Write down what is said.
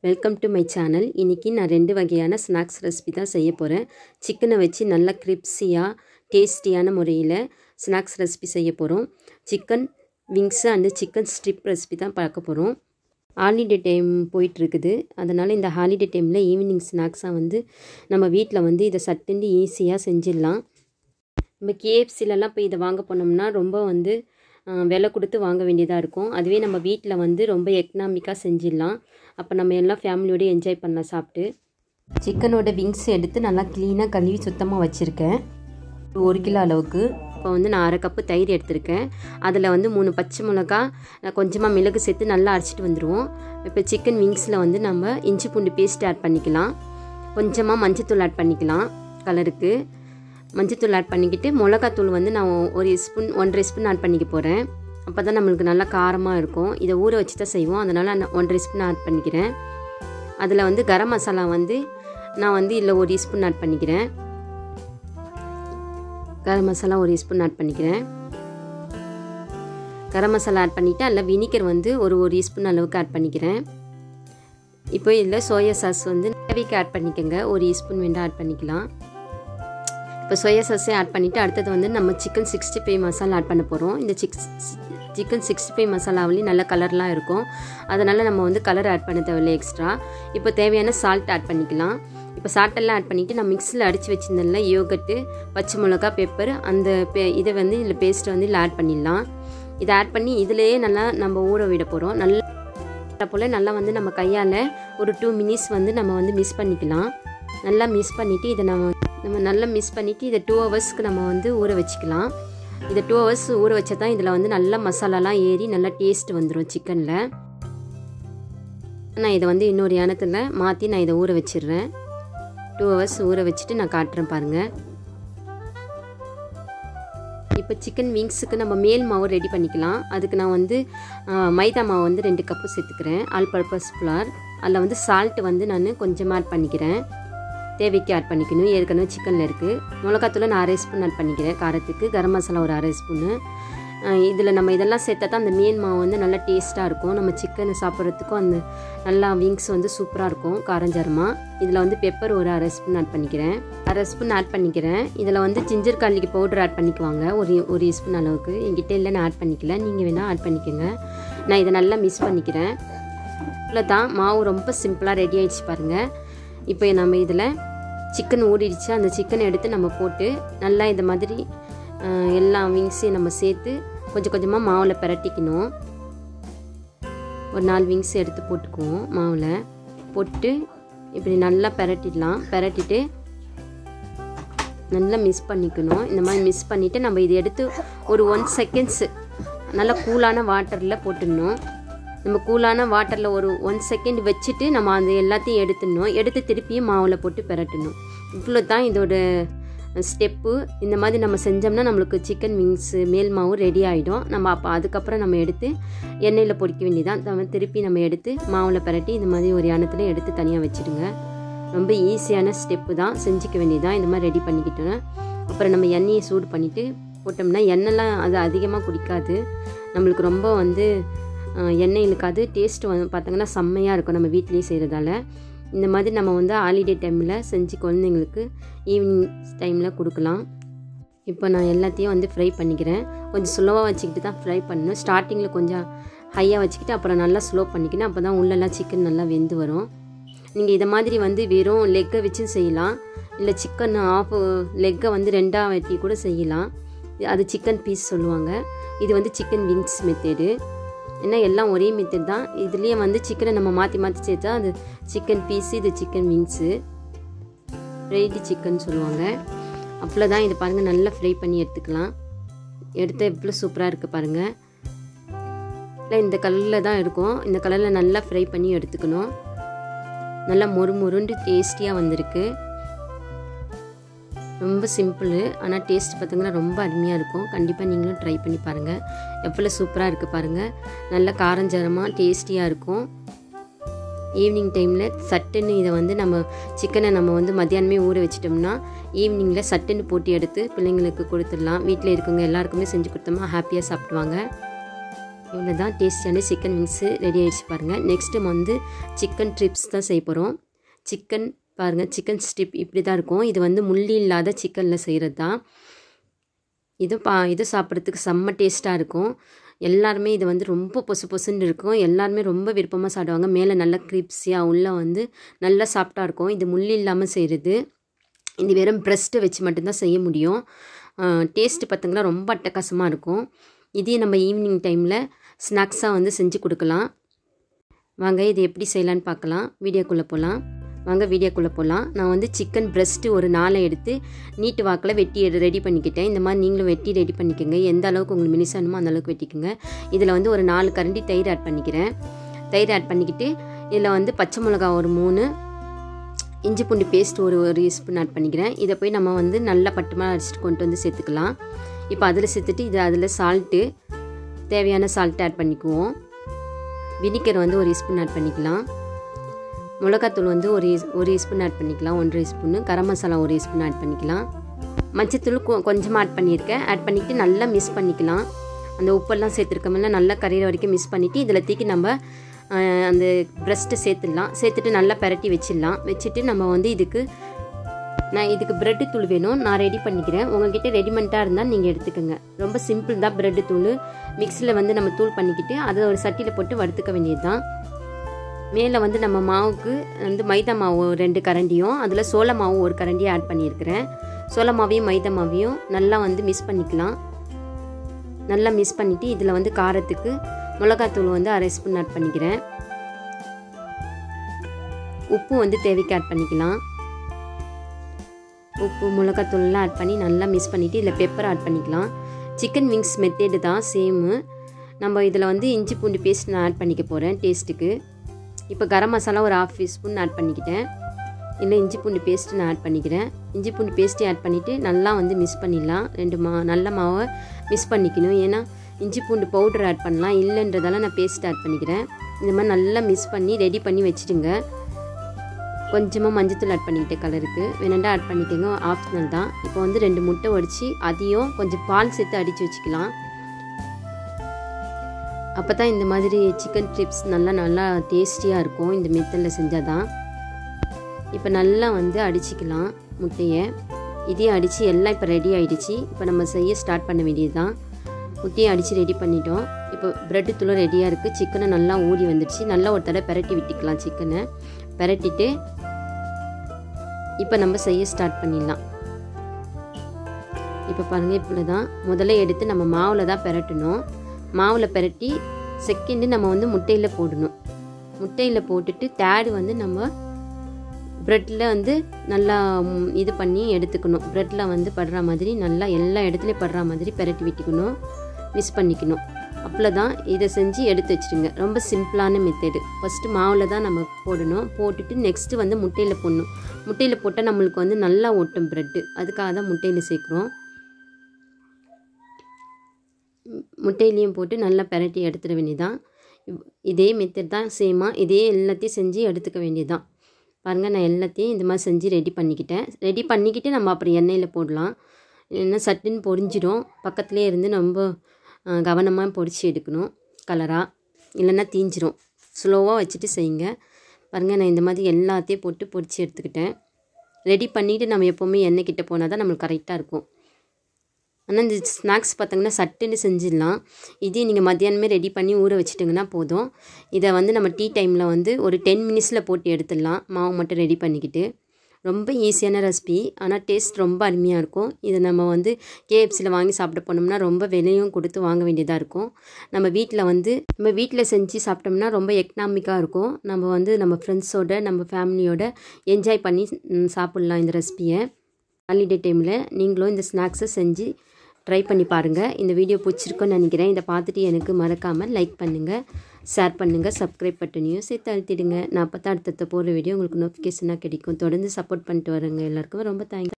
Welcome to my channel. இன்றைக்கி நான் 2 வகையான ஸ்நாக்ஸ் ரெசிபி தான் செய்ய போகிறேன். சிக்கனை வச்சு நல்லா கிரிப்ஸியாக டேஸ்டியான முறையில் ஸ்நாக்ஸ் ரெசிபி செய்ய போகிறோம். Chicken wings and chicken strip recipe தான் பார்க்க போகிறோம். ஹாலிடே டைம் போயிட்டுருக்குது. அதனால் இந்த ஹாலிடே டைமில் ஈவினிங் ஸ்நாக்ஸாக நம்ம வீட்டில் இதை சட்டுன்னு ஈஸியாக செஞ்சிடலாம். நம்ம KFCலலாம் போய் இதை வாங்க போனோம்னா ரொம்ப விலை கொடுத்து வாங்க வேண்டியதாக இருக்கும். அதுவே நம்ம வீட்டில் ரொம்ப எக்கனாமிக்காக செஞ்சிடலாம். அப்போ நம்ம எல்லாம் ஃபேமிலியோடு என்ஜாய் பண்ணலாம் சாப்பிட்டு. சிக்கனோட விங்ஸ் எடுத்து நல்லா க்ளீனாக கழுவி சுத்தமாக வச்சுருக்கேன். 1 கிலோ அளவுக்கு. இப்போ நான் 1/2 கப்பு தயிர் எடுத்திருக்கேன். அதில் 3 பச்சை மிளகா கொஞ்சமாக மிளகு சேர்த்து நல்லா அரைச்சிட்டு வந்துடுவோம். இப்போ சிக்கன் விங்ஸில் நம்ம இஞ்சி பூண்டு பேஸ்ட் ஆட் பண்ணிக்கலாம். கொஞ்சமாக மஞ்சத்தூள் ஆட் பண்ணிக்கலாம் கலருக்கு. மஞ்சத்தூள் ஆட் பண்ணிக்கிட்டு மிளகாத்தூள் நான் 1 ஸ்பூன் ஆட் பண்ணிக்க போகிறேன். அப்போ தான் நம்மளுக்கு நல்லா காரமாக இருக்கும். இதை ஊற வச்சு தான் செய்வோம். அதனால் நான் 1 ஸ்பூன் ஆட் பண்ணிக்கிறேன். அதில் கரம் மசாலா நான் இதில் 1 ஸ்பூன் ஆட் பண்ணிக்கிறேன். கரம் மசாலா 1 ஸ்பூன் ஆட் பண்ணிக்கிறேன். கரம் மசாலா ஆட் பண்ணிவிட்டு அதில் வினிகர் 1 ஸ்பூன் அளவுக்கு ஆட் பண்ணிக்கிறேன். இப்போ இதில் சோயா சாஸ் தேவைக்கு ஆட் பண்ணிக்கோங்க. 1 ஸ்பூன் வேண்டாம் ஆட் பண்ணிக்கலாம். இப்போ சோயா சாஸே ஆட் பண்ணிவிட்டு அடுத்தது நம்ம சிக்கன் 65 மசாலா ஆட் பண்ண போகிறோம். இந்த சிக்கன் 65 மசாலாவிலையும் நல்ல கலர்லாம் இருக்கும். அதனால் நம்ம கலர் ஆட் பண்ண தேவையில்லை எக்ஸ்ட்ரா. இப்போ தேவையான சால்ட் ஆட் பண்ணிக்கலாம். இப்போ சால்ட்டெல்லாம் ஆட் பண்ணிவிட்டு நான் மிக்ஸில் அடித்து வச்சுருந்தேன்ல யோகட்டு, பச்சை மிளகா, பெப்பர், அந்த இதை இதில் பேஸ்ட்டை இதில் ஆட் பண்ணிடலாம். இதை ஆட் பண்ணி இதிலேயே நல்லா நம்ம ஊற விட போகிறோம். நல்லா போல் நல்லா நம்ம கையால் ஒரு 2 மினிட்ஸ் நம்ம மிக்ஸ் பண்ணிக்கலாம். நல்லா மிக்ஸ் பண்ணிவிட்டு இதை நம்ம நல்லா மிக்ஸ் பண்ணிவிட்டு இதை 2 ஹவர்ஸ்க்கு நம்ம ஊற வச்சுக்கலாம். இதை 2 ஹவர்ஸ் ஊற வச்சா தான் இதில் நல்லா மசாலாலாம் ஏறி நல்லா டேஸ்ட் வந்துடும் சிக்கனில். நான் இதை இன்னொரு யானத்தில் மாற்றி நான் இதை ஊற வச்சிடுறேன். 2 ஹவர்ஸ் ஊற வச்சுட்டு நான் காட்டுறேன் பாருங்கள். இப்போ சிக்கன் விங்ஸுக்கு நம்ம மேல் மாவு ரெடி பண்ணிக்கலாம். அதுக்கு நான் மைதா மாவு 2 கப்பு சேர்த்துக்கிறேன். All purpose flour. அதில் சால்ட்டு நான் கொஞ்சமாக ஆட் பண்ணிக்கிறேன். தேவைக்கு ஆட் பண்ணிக்கணும். ஏற்கனவே சிக்கனில் இருக்குது. மிளகாத்தூளை நான் 1/2 ஸ்பூன் ஆட் பண்ணிக்கிறேன் காரத்துக்கு. கரம் மசாலா ஒரு 1/2 ஸ்பூனு. இதில் நம்ம இதெல்லாம் சேர்த்தா தான் அந்த மேல் மாவு நல்லா டேஸ்ட்டாக இருக்கும். நம்ம சிக்கனை சாப்பிட்றதுக்கும் அந்த நல்லா விங்ஸ் சூப்பராக இருக்கும் காரஞ்சாரமாக. இதில் பெப்பர் ஒரு 1/2 ஸ்பூன் ஆட் பண்ணிக்கிறேன். 1/2 ஸ்பூன் ஆட் பண்ணிக்கிறேன். இதில் ஜிஞ்சர் கார்லிக் பவுடர் ஆட் பண்ணிக்குவாங்க. ஒரு ஸ்பூன் அளவுக்கு. என்கிட்ட இல்லை, நான் ஆட் பண்ணிக்கல. நீங்கள் வேணால் ஆட் பண்ணிக்கோங்க. நான் இதை நல்லா மிக்ஸ் பண்ணிக்கிறேன். இவ்வளோ தான். மாவு ரொம்ப சிம்பிளாக ரெடி ஆகிடுச்சு பாருங்கள். இப்போ நம்ம இதில் சிக்கன் ஊறிடுச்சு. அந்த சிக்கனை எடுத்து நம்ம போட்டு நல்லா இந்த மாதிரி எல்லா விங்ஸையும் நம்ம சேர்த்து கொஞ்சம் கொஞ்சமாக மாவில் பிரட்டிக்கணும். ஒரு 4 விங்ஸ் எடுத்து போட்டுக்குவோம். மாவில் போட்டு இப்படி நல்லா பிரட்டிடலாம். பிரட்டிட்டு நல்லா மிக்ஸ் பண்ணிக்கணும். இந்த மாதிரி மிக்ஸ் பண்ணிவிட்டு நம்ம இதை எடுத்து ஒரு 1 செகண்ட்ஸு நல்லா கூலான வாட்டரில் போட்டுடணும். நம்ம கூலான வாட்டரில் ஒரு 1 செகண்ட் வச்சுட்டு நம்ம அந்த எல்லாத்தையும் எடுத்து திருப்பியும் மாவில் போட்டு பிரட்டணும். இவ்வளோ தான் இதோட ஸ்டெப்பு. இந்த மாதிரி நம்ம செஞ்சோம்னா நம்மளுக்கு சிக்கன் விங்ஸு மேல் மாவு ரெடி ஆகிடும். நம்ம அப்போ அதுக்கப்புறம் நம்ம எடுத்து எண்ணெயில் பொரிக்க வேண்டியதான். திருப்பி நம்ம எடுத்து மாவில் பிரட்டி இந்த மாதிரி ஒரு யானத்தில் எடுத்து தனியாக வச்சுடுங்க. ரொம்ப ஈஸியான ஸ்டெப்பு தான். செஞ்சுக்க வேண்டியதான். இந்த மாதிரி ரெடி பண்ணிக்கிட்டோன்னா அப்புறம் நம்ம எண்ணெயை சூடு பண்ணிவிட்டு போட்டோம்னா எண்ணெய்லாம் அது அதிகமாக குடிக்காது. நம்மளுக்கு ரொம்ப எண்ணெய் இழுக்காது. டேஸ்ட்டு பார்த்திங்கன்னா செம்மையாக இருக்கும் நம்ம வீட்டிலேயே செய்கிறதால. இந்த மாதிரி நம்ம ஹாலிடே டைமில் செஞ்சு குழந்தைங்களுக்கு ஈவினிங் டைமில் கொடுக்கலாம். இப்போ நான் எல்லாத்தையும் ஃப்ரை பண்ணிக்கிறேன். கொஞ்சம் ஸ்லோவாக வச்சுக்கிட்டு தான் ஃப்ரை பண்ணணும். ஸ்டார்டிங்கில் கொஞ்சம் ஹையாக வச்சுக்கிட்டு அப்புறம் நல்லா ஸ்லோ பண்ணிக்கணும். அப்போ தான் உள்ளெல்லாம் சிக்கன் நல்லா வெந்து வரும். நீங்கள் இதை மாதிரி வெறும் லெக்கை வச்சு செய்யலாம். இல்லை சிக்கன் ஆஃப் லெக்கை 2ஆக வெட்டி கூட செய்யலாம். அது சிக்கன் பீஸ் சொல்லுவாங்க. இது சிக்கன் விங்ஸ் மெத்தேடு. ஏன்னா எல்லாம் ஒரே மெத்தட் தான். இதுலேயே சிக்கனை நம்ம மாற்றி மாற்றி சேர்த்தா அது சிக்கன் பீஸு, இது சிக்கன் விங்ஸு, ஃப்ரைடு சிக்கன் சொல்லுவாங்க. அவ்வளோ தான். இது பாருங்கள் நல்லா ஃப்ரை பண்ணி எடுத்துக்கலாம். எடுத்து எவ்வளோ சூப்பராக இருக்குது பாருங்கள். இல்லை இந்த கலரில் தான் இருக்கும். இந்த கலரில் நல்லா ஃப்ரை பண்ணி எடுத்துக்கணும். நல்லா மொறுண்டு டேஸ்டியாக வந்திருக்கு. ரொம்ப சிம்பிள். ஆனால் டேஸ்ட் பார்த்திங்கன்னா ரொம்ப அருமையாக இருக்கும். கண்டிப்பாக நீங்களும் ட்ரை பண்ணி பாருங்கள். எவ்வளோ சூப்பராக இருக்குது பாருங்கள். நல்ல காரஞ்சாரமாக டேஸ்டியாக இருக்கும். ஈவினிங் டைமில் சட்டுன்னு இதை நம்ம சிக்கனை நம்ம மத்தியானமே ஊற வச்சிட்டோம்னா ஈவினிங்கில் சட்டுன்னு போட்டு எடுத்து பிள்ளைங்களுக்கு கொடுத்துடலாம். வீட்டில் இருக்கவங்க எல்லாருக்குமே செஞ்சு கொடுத்தோம்னா ஹாப்பியாக சாப்பிடுவாங்க. இவ்வளோ தான் டேஸ்டியான சிக்கன் விங்ஸு ரெடி ஆகிடுச்சு பாருங்கள். நெக்ஸ்ட்டு நம்ம வந்து சிக்கன் ட்ரிப்ஸ் தான் செய்ய போகிறோம். சிக்கன் பாருங்கள், சிக்கன் ஸ்ட்ரிப் இப்படி தான் இருக்கும். இது வந்து முள்ளி இல்லாத சிக்கனில் செய்கிறது தான். இது சாப்பிட்றதுக்கு செம்ம டேஸ்ட்டாக இருக்கும். எல்லாருமே இது வந்து ரொம்ப பொசு பொசுன்னு இருக்கும். எல்லாருமே ரொம்ப விருப்பமாக சாப்பிடுவாங்க. மேலே நல்லா கிரிப்ஸியாக, உள்ளே வந்து நல்லா சாஃப்டாக இருக்கும். இது முள்ளி இல்லாமல் செய்கிறது. இது வெறும் ப்ரெஸ்ட்டை வச்சு மட்டும்தான் செய்ய முடியும். டேஸ்ட்டு பார்த்திங்கன்னா ரொம்ப அட்டகாசமாக இருக்கும். இதையும் நம்ம ஈவினிங் டைமில் ஸ்நாக்ஸாக வந்து செஞ்சு கொடுக்கலாம். வாங்க இது எப்படி செய்யலான்னு பார்க்கலாம். வீடியோக்குள்ளே போகலாம். வாங்க வீடியோக்குள்ளே போகலாம். நான் வந்து சிக்கன் ப்ரெஸ்ட்டு ஒரு 4 எடுத்து நீட்டு வாக்கில் வெட்டி ரெடி பண்ணிக்கிட்டேன். இந்த மாதிரி நீங்களும் வெட்டி ரெடி பண்ணிக்கோங்க. எந்த அளவுக்கு உங்களுக்கு மினிசானுமோ அந்த அளவுக்கு வெட்டிக்கோங்க. இதில் வந்து ஒரு 4 கரண்டி தயிர் ஆட் பண்ணிக்கிறேன். தயிர் ஆட் பண்ணிக்கிட்டு இதில் வந்து பச்சை மிளகா ஒரு 3, இஞ்சி பூண்டு பேஸ்ட் ஒரு ஸ்பூன் ஆட் பண்ணிக்கிறேன். இதை போய் நம்ம வந்து நல்லா பட்டுமாக அரைச்சிட்டு கொண்டு வந்து சேர்த்துக்கலாம். இப்போ அதில் சேர்த்துட்டு அதில் சால்ட்டு, தேவையான சால்ட்டு ஆட் பண்ணிக்குவோம். வினிகர் வந்து ஒரு ஸ்பூன் ஆட் பண்ணிக்கலாம். மிளகாத்தூள் வந்து ஒரு ஸ்பூன் ஆட் பண்ணிக்கலாம், 1.5 ஸ்பூனு. கரம் மசாலா ஒரு ஸ்பூன் ஆட் பண்ணிக்கலாம். மஞ்சத்தூள் கொஞ்சமாக ஆட் பண்ணியிருக்கேன். ஆட் பண்ணிவிட்டு நல்லா மிக்ஸ் பண்ணிக்கலாம். அந்த உப்பெல்லாம் சேர்த்துருக்கோம்ல, நல்லா கரையிற வரைக்கும் மிக்ஸ் பண்ணிவிட்டு இதில் தூக்கி நம்ம அந்த ப்ரெஸ்ட்டை சேர்த்துட்டு நல்லா பரட்டி வச்சுட்டு நம்ம வந்து இதுக்கு ப்ரெட்டு தூள் வேணும். நான் ரெடி பண்ணிக்கிறேன். உங்கள்கிட்ட ரெடிமெண்ட்டாக இருந்தால் நீங்கள் எடுத்துக்கோங்க. ரொம்ப சிம்பிள் தான். ப்ரெட்டு தூள் மிக்ஸியில் வந்து நம்ம தூள் பண்ணிக்கிட்டு அதை ஒரு சட்டியில் போட்டு வறுத்துக்க வேண்டியது தான். மேலே வந்து நம்ம மாவுக்கு வந்து மைதா மாவு 2 கரண்டியும் அதில் சோள மாவு 1 கரண்டியும் ஆட் பண்ணியிருக்கிறேன். சோள மாவையும் மைதா மாவையும் நல்லா வந்து மிக்ஸ் பண்ணிக்கலாம். நல்லா மிக்ஸ் பண்ணிவிட்டு இதில் வந்து காரத்துக்கு மிளகாத்தூள் வந்து 1/2 ஸ்பூன் ஆட் பண்ணிக்கிறேன். உப்பு வந்து தேவைக்கு ஆட் பண்ணிக்கலாம். உப்பு மிளகாத்தூள்லாம் ஆட் பண்ணி நல்லா மிக்ஸ் பண்ணிவிட்டு இதில் பெப்பர் ஆட் பண்ணிக்கலாம். சிக்கன் விங்ஸ் மெத்தேடு தான் சேமு. நம்ம இதில் வந்து இஞ்சி பூண்டு பேஸ்ட் நான் ஆட் பண்ணிக்க போகிறேன் டேஸ்ட்டுக்கு. இப்போ கரம் மசாலா ஒரு 1/2 ஸ்பூன் ஆட் பண்ணிக்கிட்டேன். இல்லை இஞ்சி பூண்டு பேஸ்ட்டு நான் ஆட் பண்ணிக்கிறேன். இஞ்சி பூண்டு பேஸ்ட்டையும் ஆட் பண்ணிவிட்டு நல்லா வந்து மிக்ஸ் பண்ணிடலாம். நல்ல மாவை மிக்ஸ் பண்ணிக்கணும். ஏன்னா இஞ்சி பூண்டு பவுடர் ஆட் பண்ணலாம், இல்லைன்றதால நான் பேஸ்ட் ஆட் பண்ணிக்கிறேன். இந்த மாதிரி நல்லா மிக்ஸ் பண்ணி ரெடி பண்ணி வச்சுடுங்க. கொஞ்சமாக மஞ்சத்தூள் ஆட் பண்ணிக்கிட்டேன் கலருக்கு. வேணாண்டா ஆட் பண்ணிக்கோங்க, ஆப்ஷனல் தான். இப்போ வந்து 2 முட்டை உடைச்சி அதையும் கொஞ்சம் பால் சேர்த்து அடித்து வச்சுக்கலாம். அப்போ தான் இந்த மாதிரி சிக்கன் ட்ரிப்ஸ் நல்லா டேஸ்டியாக இருக்கும். இந்த மெத்தடில் செஞ்சால் தான். இப்போ நல்லா வந்து அடிச்சிக்கலாம் முட்டையை. இதையும் அடித்து எல்லாம் இப்போ ரெடி ஆகிடுச்சு. இப்போ நம்ம செய்ய ஸ்டார்ட் பண்ண வேண்டியது தான். முட்டையை அடித்து ரெடி பண்ணிட்டோம். இப்போ ப்ரெட்டு தூளும் ரெடியாக இருக்குது. சிக்கனை நல்லா ஊறி வந்துடுச்சு. நல்லா ஒரு தடவை பெரட்டி விட்டுக்கலாம். சிக்கனை பெரட்டிட்டு இப்போ நம்ம செய்ய ஸ்டார்ட் பண்ணிடலாம். இப்போ பாருங்கள், இப்படி தான் முதல்ல எடுத்து நம்ம மாவில் தான் பெரட்டணும். மாவில் பெரட்டி செகண்டு நம்ம வந்து முட்டையில் போடணும். முட்டையில் போட்டுட்டு தேர்டு வந்து நம்ம ப்ரெட்டில் வந்து நல்லா இது பண்ணி எடுத்துக்கணும். ப்ரெட்டில் வந்து படுற மாதிரி நல்லா எல்லா இடத்துலையும் படுற மாதிரி பெரட்டி விட்டுக்கணும், மிக்ஸ் பண்ணிக்கணும். அப்போ தான் இதை செஞ்சு எடுத்து வச்சுருங்க. ரொம்ப சிம்பிளான மெத்தடு. ஃபஸ்ட்டு மாவில் தான் நம்ம போடணும். போட்டுட்டு நெக்ஸ்ட்டு வந்து முட்டையில் போடணும். முட்டையில் போட்டால் நம்மளுக்கு வந்து நல்லா ஒட்டும் ப்ரெட்டு. அதுக்காக தான் முட்டையில் சேர்க்குறோம். முட்டையிலையும் போட்டு நல்லா பெரட்டி எடுத்துட வேண்டியதான். இதே மெத்தட் தான் சேமாக. இதே எல்லாத்தையும் செஞ்சு எடுத்துக்க வேண்டியதான். பாருங்கள், நான் எல்லாத்தையும் இந்த மாதிரி செஞ்சு ரெடி பண்ணிக்கிட்டு நம்ம அப்புறம் எண்ணெயில் போடலாம். இல்லைன்னா சட்டுன்னு பொரிஞ்சிடும். பக்கத்துலேயே இருந்து ரொம்ப கவனமாக பொரிச்சு எடுக்கணும் கலராக, இல்லைன்னா தீஞ்சிரும். ஸ்லோவாக வச்சுட்டு செய்யுங்க. பாருங்கள், நான் இந்த மாதிரி எல்லாத்தையும் போட்டு பொரிச்சு எடுத்துக்கிட்டேன். ரெடி பண்ணிவிட்டு நம்ம எப்போவுமே எண்ணெய் கிட்ட போனால் தான் நம்மளுக்கு கரெக்டாக இருக்கும். ஆனால் இந்த ஸ்நாக்ஸ் பார்த்திங்கன்னா சட்டுன்னு செஞ்சிடலாம். இதே நீங்கள் மத்தியானமே ரெடி பண்ணி ஊற வச்சுட்டிங்கன்னா போதும். இதை வந்து நம்ம டீ டைமில் வந்து ஒரு 10 மினிட்ஸில் போட்டு எடுத்துடலாம். மாவு மட்டும் ரெடி பண்ணிக்கிட்டு. ரொம்ப ஈஸியான ரெசிபி, ஆனால் டேஸ்ட் ரொம்ப அருமையாக இருக்கும். இதை நம்ம வந்து KFCயில் வாங்கி சாப்பிட போனோம்னா ரொம்ப விலையும் கொடுத்து வாங்க வேண்டியதாக இருக்கும். நம்ம வீட்டில் செஞ்சு சாப்பிட்டோம்னா ரொம்ப எக்கனாமிக்காக இருக்கும். நம்ம வந்து நம்ம ஃப்ரெண்ட்ஸோட நம்ம ஃபேமிலியோட என்ஜாய் பண்ணி சாப்பிட்லாம் இந்த ரெசிபியை. ஹாலிடே டைமில் நீங்களும் இந்த ஸ்நாக்ஸை செஞ்சு ட்ரை பண்ணி பாருங்கள். இந்த வீடியோ பிடிச்சிருக்குன்னு நினைக்கிறேன். இதை பார்த்துட்டு எனக்கு மறக்காமல் லைக் பண்ணுங்கள், ஷேர் பண்ணுங்கள், சப்ஸ்கிரைப் பட்டனையும் சேர்த்து அழுத்திடுங்க. நான் அப்போ தான் அடுத்த போகிற வீடியோ உங்களுக்கு நோட்டிஃபிகேஷனாக கிடைக்கும். தொடர்ந்து சப்போர்ட் பண்ணிட்டு வரேங்க. எல்லாருக்கும் ரொம்ப தேங்க்ஸ்.